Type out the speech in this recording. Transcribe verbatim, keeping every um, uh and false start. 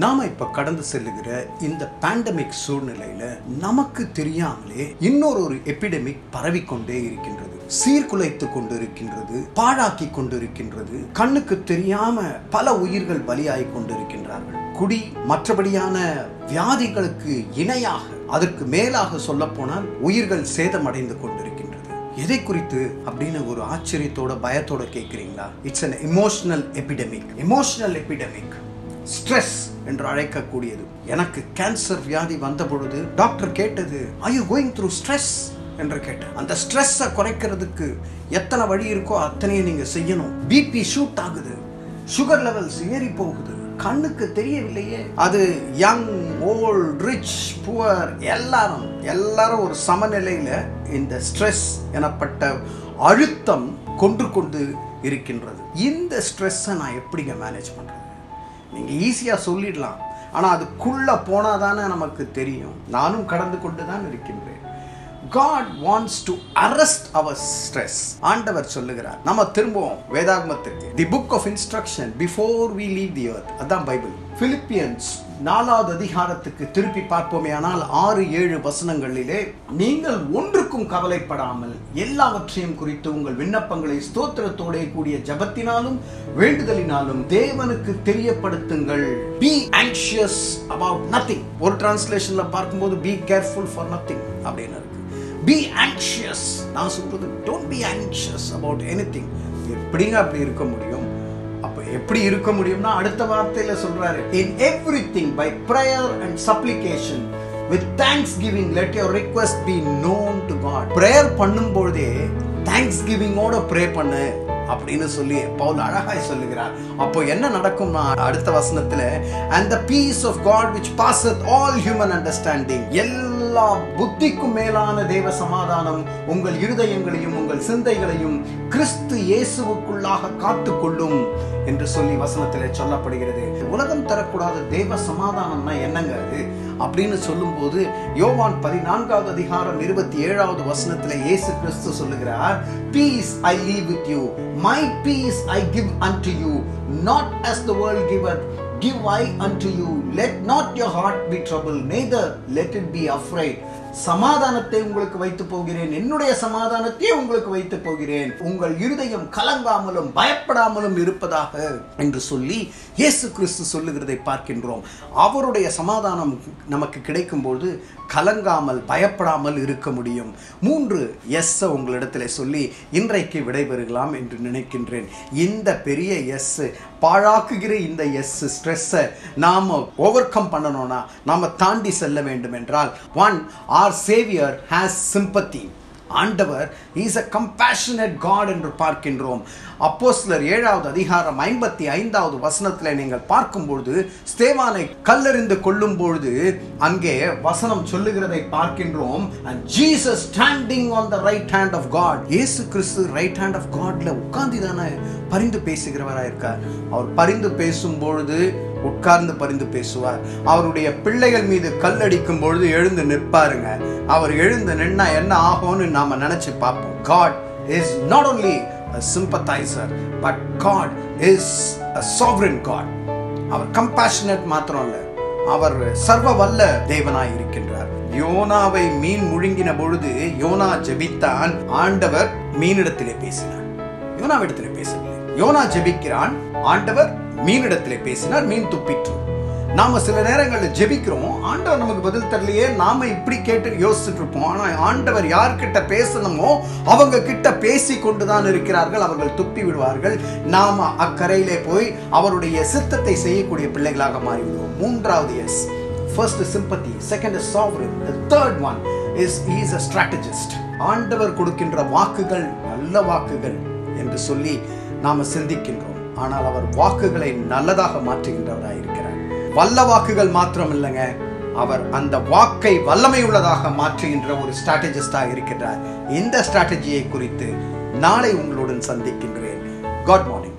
நாம இப்ப கடந்து செல்லுகிற இந்த பேண்டமிக் சூழ்நிலையில நமக்கு தெரியாமலே இன்னொரு ஒரு எபிடமிக் பரவிக்கொண்டே இருக்கின்றது, சீர்குலைத்து கொண்டு இருக்கின்றது, பாழாக்கி கொண்டு இருக்கின்றது. கண்ணுக்கு தெரியாம பல உயிர்கள் பலியாகி கொண்டிருக்கின்றார்கள். குடி மற்றபடியான வியாதிகளுக்கு இணையாக, அதற்கு மேலாக சொல்ல போனால் உயிர்கள் சேதமடைந்து கொண்டிருக்கின்றது. எதை குறித்து அப்படின்னு ஒரு ஆச்சரியத்தோட பயத்தோட கேட்கிறீங்களா? It's an emotional epidemic. Emotional epidemic, stress என்று அழைக்கக்கூடியது. எனக்கு கேன்சர் வியாதி வந்த பொழுது டாக்டர் கேட்டது, are you going through stress என்று கேட்டேன். அந்த ஸ்ட்ரெஸ்ஸை குறைக்கிறதுக்கு எத்தனை வழி இருக்கோ அத்தனையும் நீங்க செய்யணும். பிபி ஷூட் ஆகுது, சுகர் லெவல்ஸ் ஏறி போகுது, கண்ணுக்கு தெரியவில்லையே. அது யங், ஓல்ட், ரிச், புவர் எல்லாரும் எல்லாரும் ஒரு சமநிலையில இந்த ஸ்ட்ரெஸ் எனப்பட்ட அழுத்தம் கொண்டு கொண்டு இருக்கின்றது. இந்த ஸ்ட்ரெஸ்ஸை நான் எப்படிங்க மேனேஜ் பண்றது? நீங்க ஈஸியா சொல்லிடலாம், ஆனா அதுக்குள்ள போனாதானே நமக்கு தெரியும். நானும் கடந்து கொண்டு தான் இருக்கின்றேன். God wants to arrest our stress. ஆண்டவர் சொல்லுகிறார். நம்ம திரும்பவும் வேதாகமத்திற்கு, the book of instruction before we leave the earth, அதான் பைபிள். பிலிப்பியன்ஸ் நாலாவது அதிகாரத்துக்கு திருப்பி பார்ப்போமே ஆனால் ஆறு ஏழு வசனங்களிலே, நீங்கள் ஒன்றுக்கும் கவலைப்படாமல் எல்லாவற்றையும் குறித்து உங்கள் விண்ணப்பங்களை ஸ்தோத்திரத்தோட கூடிய ஜபத்தினாலும் வேண்டுதலினாலும் தேவனுக்கு தெரியப்படுத்துங்கள். Be anxious about nothing. ஒரு டிரான்ஸ்லேஷன்ல பார்க்கும்போது be careful for nothing அப்படின்னு இருக்கு. Be anxious. நான் சொல்றது don't be anxious about anything. எப்படிங்க அப்படி இருக்க முடியும்? அப்ப எப்படி இருக்க முடியும்னா அடுத்த வார்த்தையில சொல்றாரு, in everything by prayer and supplication with thanksgiving let your request be known to God. prayer பண்ணும்போதே thanksgiving ஓட pray பண்ணு அப்படின்னு சொல்லி பவுல் அழகாய் சொல்லுகிறார். அப்போ என்ன நடக்கும்னா அடுத்த வசனத்துல, and the peace of God which passeth all human understanding, எல்லா புத்திக்கும் மேலான தேவ சமாதானம் உங்கள் இருதயங்களையும் உங்கள் சிந்தைகளையும் கிறிஸ்து இயேசுவுக்குள்ளாக காத்துக்கொள்ளும் என்று சொல்லி வசனத்திலே சொல்லப்படுகிறது. உலகம் தரக்கூடாத தேவ சமாதானம்னா என்னங்க அது அப்படின்னு சொல்லும் போது, யோவான் பதினான்காவது அதிகாரம் இருபத்தி ஏழாவது வசனத்திலே இயேசு கிறிஸ்து சொல்லுகிறார், peace I leave with you, my peace I give unto you, not as the world giveth give I unto you, let not your heart be troubled, neither let it be afraid. சமாதானத்தை உங்களுக்கு வைத்து போகிறேன், என்னுடைய சமாதானத்தை உங்களுக்கு வைத்து போகிறேன், உங்கள் இருதயம் கலங்காமலும் பயப்படாமலும் இருப்பதாக என்று சொல்லி இயேசு கிறிஸ்து சொல்லுகிறதை பார்க்கின்றோம். அவருடைய சமாதானம் நமக்கு கிடைக்கும் போது கலங்காமல் பயப்படாமல் இருக்க முடியும். மூன்று எஸ் உங்களிடத்தில் சொல்லி இன்றைக்கு விடைபெறலாம் என்று நினைக்கின்றேன். இந்த பெரிய எஸ், பாழாக்குகிற இந்த எஸ் ஸ்ட்ரெஸ்ஸை நாம ஓவர் கம் பண்ணணும்னா, நாம தாண்டி செல்ல வேண்டும் என்றால், one, our Savior has sympathy. ஆண்டவர் is a compassionate God என்று பார்க்கின்றோம். அப்போஸ்தலர் ஏழாவது அதிகாரம் ஐம்பத்தி ஐந்தாவது வசனத்தில் நீங்கள் பார்க்கும்பொழுது, ஸ்தேவானை கல்லெறிந்து கொள்ளும் பொழுது அங்கே வசனம் சொல்லுகிறதை பார்க்கின்றோம், and Jesus standing on the right hand of God. இயேசு கிறிஸ்து ரைட் ஹேண்ட் ஆஃப் காட்ல உட்கார்ந்து தானே பரிந்து பேசுகிறவராக இருக்கார். அவர் பரிந்து பேசும் பொழுது உட்கார்ந்து பரிந்து பேசுவார். அவருடைய பிள்ளைகள் மீது கல்லடிக்கும் பொழுது எழுந்து நிற்பாருங்க. அவர் எழுந்து நின்னா என்ன ஆகும்னு நாம நினைச்சு பார்ப்போம். God is not only a sympathizer, but God is a sovereign God. Our compassionate மாத்திரம் இல்ல, அவர் சர்வ வல்ல தேவனாய் இருக்கின்றார். யோனாவை மீன் முழுங்கின பொழுது யோனா ஜெபித்தான், ஆண்டவர் மீனிடத்திலே பேசினார், யோனாவிடத்திலே பேசவில்லை. யோனா ஜெபிக்கிறான், ஆண்டவர் மீனிடத்திலே பேசினார், மீன் துப்பிற்று. நாம சில நேரங்களில் ஜெபிக்கிறோம், ஆண்டவர் நமக்கு பதில் தரலையே, நாம இப்படி கேட்டு யோசிச்சுட்டு இருப்போம். ஆனா ஆண்டவர் யார்கிட்ட பேசணுமோ அவங்க கிட்ட பேசி கொண்டுதான் இருக்கிறார்கள். அவர்கள் துப்பி விடுவார்கள். நாம அக்கரையிலே போய் அவருடைய சித்தத்தை செய்யக்கூடிய பிள்ளைகளாக மாறிவிடுவோம். மூன்றாவது S, first sympathy, second is sovereign, the third one is he is a strategist. ஆண்டவர் கொடுக்கின்ற வாக்குகள் நல்ல வாக்குகள் என்று சொல்லி நாம சிந்திக்கின்றோம். ஆனால் அவர் வாக்குகளை நல்லதாக மாற்றுகின்றவராக இருக்கிறார். வல்ல வாக்குகள் மாத்திரம் இல்லைங்க, அவர் அந்த வாக்கை வல்லமை உள்ளதாக மாற்றுகின்ற ஒரு ஸ்ட்ராட்டஜிஸ்டாக இருக்கிறார். இந்த ஸ்ட்ராட்டஜியை குறித்து நாளை உங்களுடன் சந்திக்கின்றேன். Good morning.